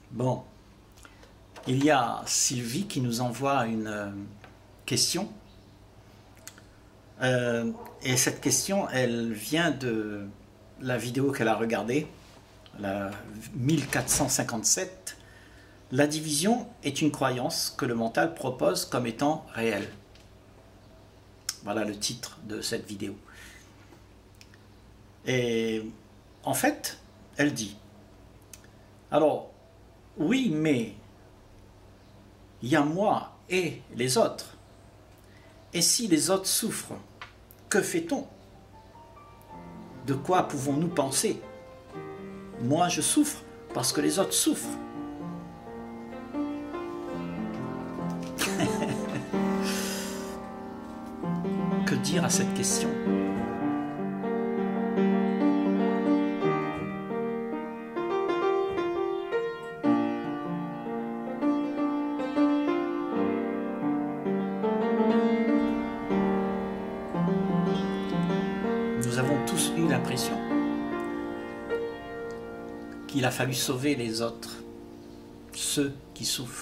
Bon, il y a Sylvie qui nous envoie une question. Et cette question, elle vient de la vidéo qu'elle a regardée, la 1457. La division est une croyance que le mental propose comme étant réelle. Voilà le titre de cette vidéo. Et en fait, elle dit, alors, oui, mais il y a moi et les autres. Et si les autres souffrent, que fait-on? De quoi pouvons-nous penser? Moi, je souffre parce que les autres souffrent. Que dire à cette question? Nous avons tous eu l'impression qu'il a fallu sauver les autres, ceux qui souffrent.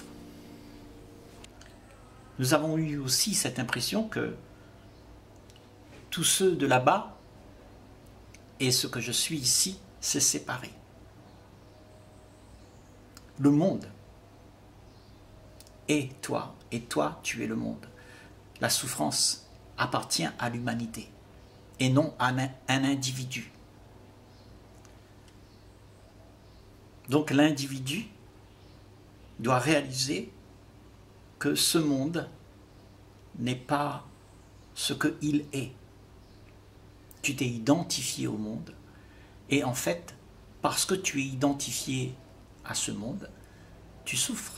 Nous avons eu aussi cette impression que tous ceux de là-bas et ce que je suis ici, c'est séparé. Le monde est toi, et toi, tu es le monde. La souffrance appartient à l'humanité et non à un individu. Donc l'individu doit réaliser que ce monde n'est pas ce qu'il est. Tu t'es identifié au monde et en fait, parce que tu es identifié à ce monde, tu souffres.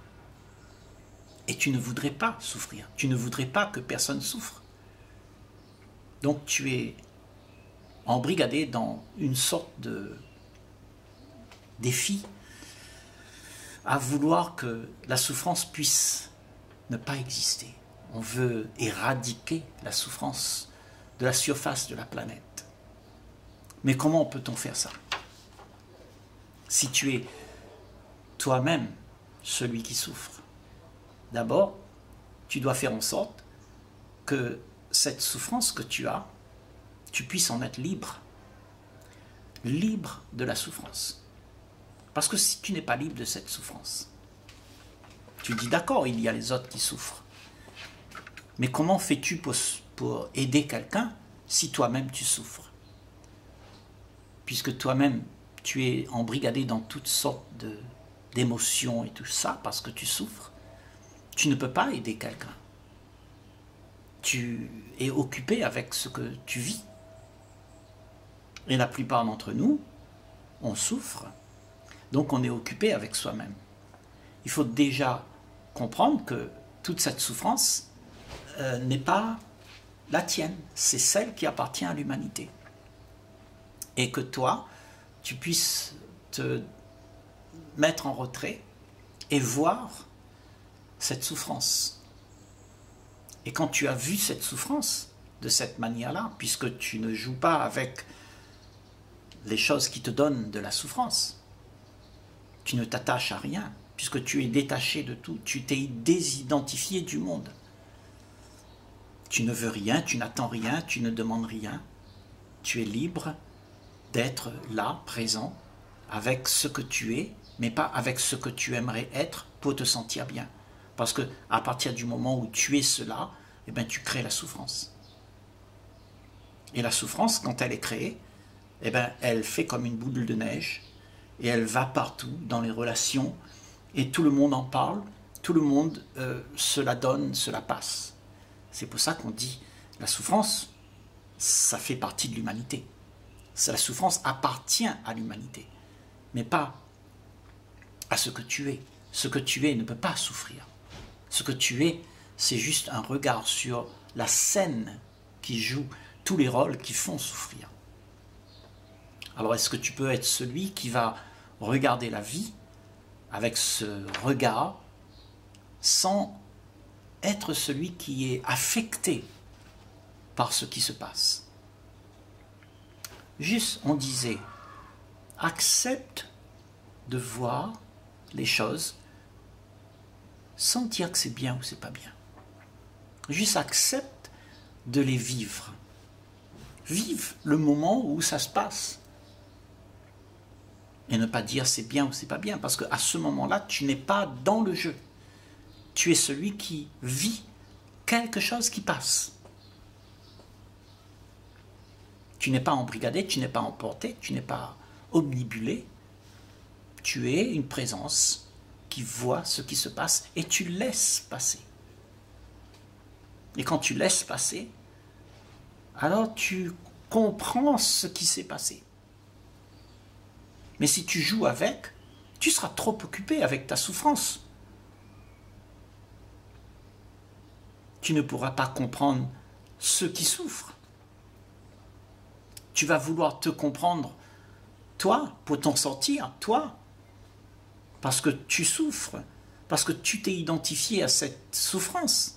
Et tu ne voudrais pas souffrir. Tu ne voudrais pas que personne souffre. Donc tu es embrigadé dans une sorte de défi à vouloir que la souffrance puisse ne pas exister. On veut éradiquer la souffrance de la surface de la planète. Mais comment peut-on faire ça? Si tu es toi-même celui qui souffre, d'abord, tu dois faire en sorte que cette souffrance que tu as, tu puisses en être libre. Libre de la souffrance. Parce que si tu n'es pas libre de cette souffrance, tu dis d'accord, il y a les autres qui souffrent. Mais comment fais-tu pour aider quelqu'un si toi-même tu souffres? Puisque toi-même tu es embrigadé dans toutes sortes d'émotions et tout ça parce que tu souffres, tu ne peux pas aider quelqu'un. Tu es occupé avec ce que tu vis. Et la plupart d'entre nous, on souffre, donc on est occupé avec soi-même. Il faut déjà comprendre que toute cette souffrance n'est pas la tienne, c'est celle qui appartient à l'humanité. Et que toi, tu puisses te mettre en retrait et voir cette souffrance. Et quand tu as vu cette souffrance de cette manière-là, puisque tu ne joues pas avec les choses qui te donnent de la souffrance, tu ne t'attaches à rien, puisque tu es détaché de tout, tu t'es désidentifié du monde. Tu ne veux rien, tu n'attends rien, tu ne demandes rien. Tu es libre d'être là, présent, avec ce que tu es, mais pas avec ce que tu aimerais être pour te sentir bien. Parce que à partir du moment où tu es cela, eh bien, tu crées la souffrance. Et la souffrance, quand elle est créée, eh bien, elle fait comme une boule de neige et elle va partout dans les relations et tout le monde en parle, tout le monde se la donne, se la passe. C'est pour ça qu'on dit la souffrance, ça fait partie de l'humanité. La souffrance appartient à l'humanité, mais pas à ce que tu es. Ce que tu es ne peut pas souffrir. Ce que tu es, c'est juste un regard sur la scène qui joue tous les rôles qui font souffrir. Alors est-ce que tu peux être celui qui va regarder la vie avec ce regard sans être celui qui est affecté par ce qui se passe? Juste, on disait, accepte de voir les choses sans dire que c'est bien ou c'est pas bien. Juste accepte de les vivre. Vive le moment où ça se passe. Et ne pas dire c'est bien ou c'est pas bien, parce qu'à ce moment-là, tu n'es pas dans le jeu. Tu es celui qui vit quelque chose qui passe. Tu n'es pas embrigadé, tu n'es pas emporté, tu n'es pas omnibulé. Tu es une présence qui voit ce qui se passe et tu laisses passer. Et quand tu laisses passer, alors tu comprends ce qui s'est passé. Mais si tu joues avec, tu seras trop occupé avec ta souffrance. Tu ne pourras pas comprendre ceux qui souffrent. Tu vas vouloir te comprendre, toi, pour t'en sortir, toi, parce que tu souffres, parce que tu t'es identifié à cette souffrance.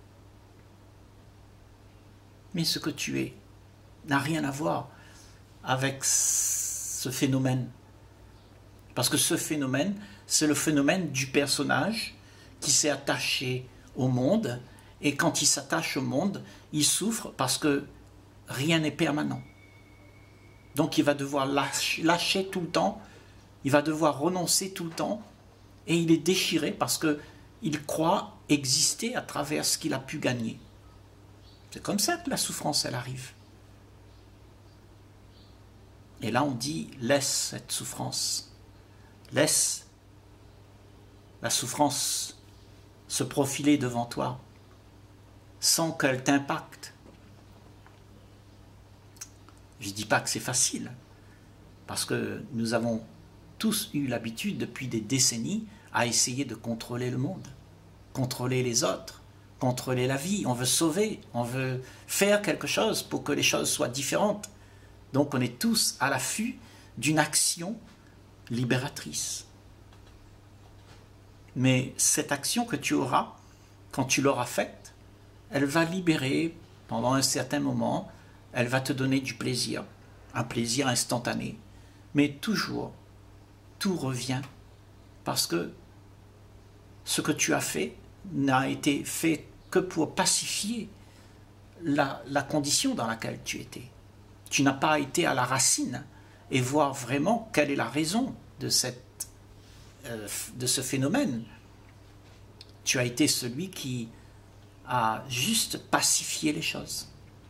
Mais ce que tu es n'a rien à voir avec ce phénomène. Parce que ce phénomène, c'est le phénomène du personnage qui s'est attaché au monde, et quand il s'attache au monde, il souffre parce que rien n'est permanent. Donc il va devoir lâcher tout le temps, il va devoir renoncer tout le temps, et il est déchiré parce qu'il croit exister à travers ce qu'il a pu gagner. C'est comme ça que la souffrance, elle arrive. Et là on dit, laisse cette souffrance. Laisse la souffrance se profiler devant toi sans qu'elle t'impacte. Je ne dis pas que c'est facile, parce que nous avons tous eu l'habitude depuis des décennies à essayer de contrôler le monde, contrôler les autres, contrôler la vie. On veut sauver, on veut faire quelque chose pour que les choses soient différentes. Donc on est tous à l'affût d'une action libératrice. Mais cette action que tu auras, quand tu l'auras faite, elle va libérer pendant un certain moment, elle va te donner du plaisir, un plaisir instantané, mais toujours, tout revient, parce que ce que tu as fait n'a été fait que pour pacifier la condition dans laquelle tu étais. Tu n'as pas été à la racine et voir vraiment quelle est la raison de ce phénomène. Tu as été celui qui a juste pacifié les choses.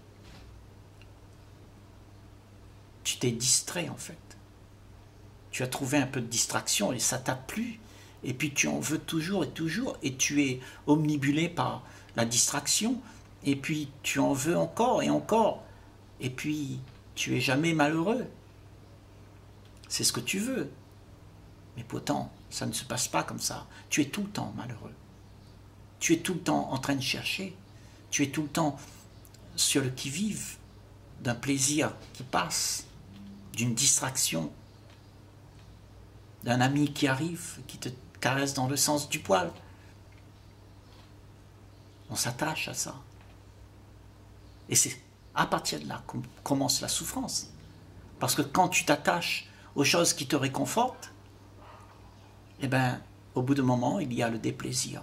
Tu t'es distrait en fait. Tu as trouvé un peu de distraction et ça t'a plu. Et puis tu en veux toujours et tu es omnibulé par la distraction. Et puis tu en veux encore et encore. Et puis tu es jamais malheureux. C'est ce que tu veux. Mais pourtant, ça ne se passe pas comme ça. Tu es tout le temps malheureux. Tu es tout le temps en train de chercher. Tu es tout le temps sur le qui-vive d'un plaisir qui passe, d'une distraction, d'un ami qui arrive, qui te caresse dans le sens du poil. On s'attache à ça. Et c'est à partir de là que commence la souffrance. Parce que quand tu t'attaches aux choses qui te réconfortent, eh bien, au bout d'un moment, il y a le déplaisir.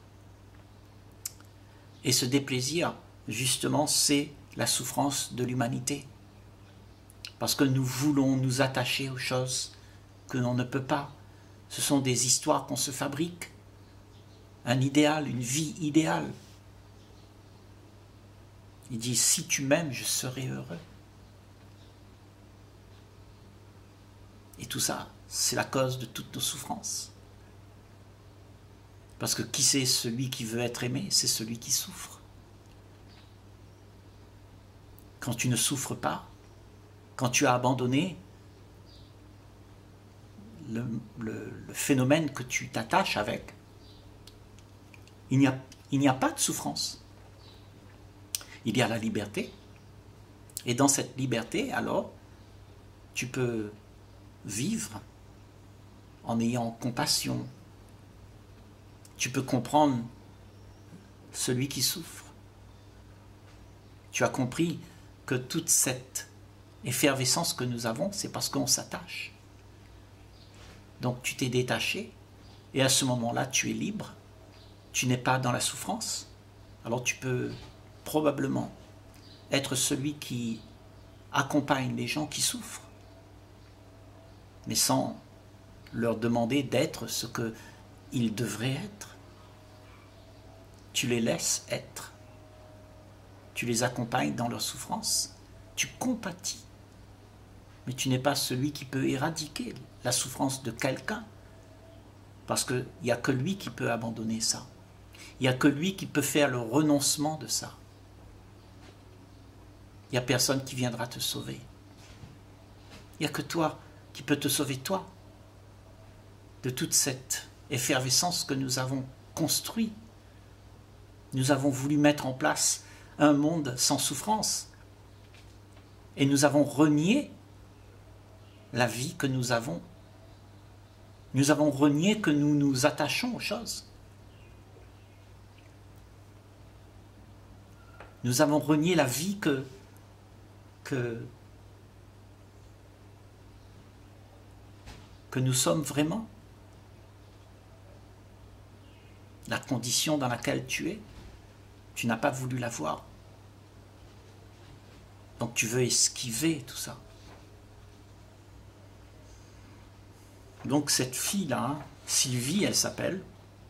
Et ce déplaisir, justement, c'est la souffrance de l'humanité. Parce que nous voulons nous attacher aux choses que l'on ne peut pas. Ce sont des histoires qu'on se fabrique. Un idéal, une vie idéale. Il dit, si tu m'aimes, je serai heureux. Et tout ça, c'est la cause de toutes nos souffrances. Parce que qui c'est celui qui veut être aimé? C'est celui qui souffre. Quand tu ne souffres pas, quand tu as abandonné le phénomène que tu t'attaches avec, il n'y a pas de souffrance. Il y a la liberté. Et dans cette liberté, alors, tu peux vivre en ayant compassion. Tu peux comprendre celui qui souffre. Tu as compris que toute cette effervescence que nous avons, c'est parce qu'on s'attache. Donc tu t'es détaché Et à ce moment-là, tu es libre, tu n'es pas dans la souffrance. Alors tu peux probablement être celui qui accompagne les gens qui souffrent, mais sans leur demander d'être ce qu'ils devraient être. Tu les laisses être. Tu les accompagnes dans leur souffrance. Tu compatis. Mais tu n'es pas celui qui peut éradiquer la souffrance de quelqu'un. Parce qu'il n'y a que lui qui peut abandonner ça. Il n'y a que lui qui peut faire le renoncement de ça. Il n'y a personne qui viendra te sauver. Il n'y a que toi qui peux te sauver, toi, de toute cette effervescence que nous avons construite. Nous avons voulu mettre en place un monde sans souffrance. Et nous avons renié la vie que nous avons. Nous avons renié que nous nous attachons aux choses. Nous avons renié la vie que nous sommes vraiment. La condition dans laquelle tu es, tu n'as pas voulu la voir. Donc tu veux esquiver tout ça. Donc cette fille-là, hein, Sylvie, elle s'appelle,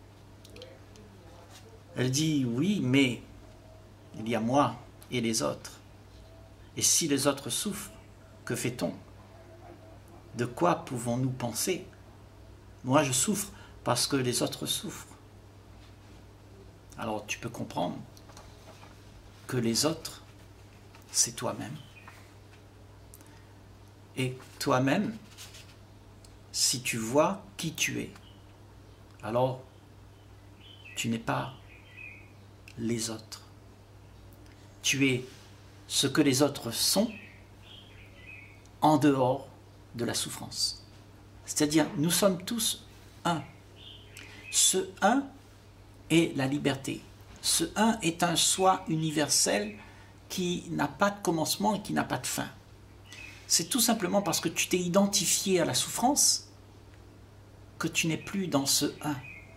elle dit oui, mais il y a moi et les autres. Et si les autres souffrent, que fait-on? De quoi pouvons-nous penser? Moi, je souffre parce que les autres souffrent. Alors, tu peux comprendre que les autres, c'est toi-même. Et toi-même, si tu vois qui tu es, alors tu n'es pas les autres. Tu es ce que les autres sont en dehors de la souffrance. C'est-à-dire, nous sommes tous un. Ce un est la liberté. Ce un est un soi universel qui n'a pas de commencement et qui n'a pas de fin. C'est tout simplement parce que tu t'es identifié à la souffrance que tu n'es plus dans ce un.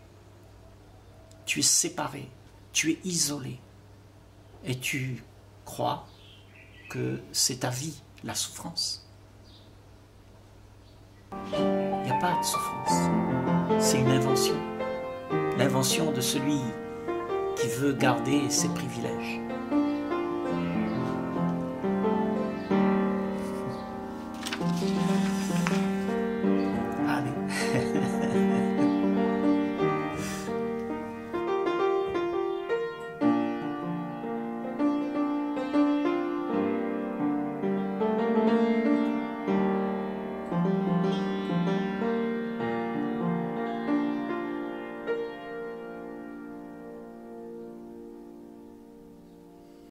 Tu es séparé, tu es isolé et tu crois que c'est ta vie, la souffrance. Il n'y a pas de souffrance. C'est une invention. L'invention de celui qui veut garder ses privilèges.